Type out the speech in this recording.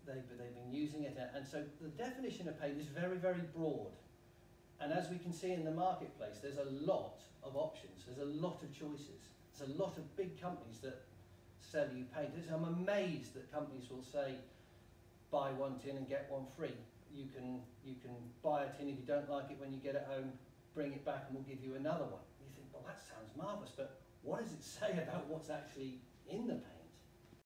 they've been using it, and so the definition of paint is very, very broad. And as we can see in the marketplace, there's a lot of options, there's a lot of choices. There's a lot of big companies that sell you paint. I'm amazed that companies will say, buy one tin and get one free. You can buy a tin if you don't like it when you get it home, bring it back and we'll give you another one. You think, well, that sounds marvellous, but what does it say about what's actually in the paint?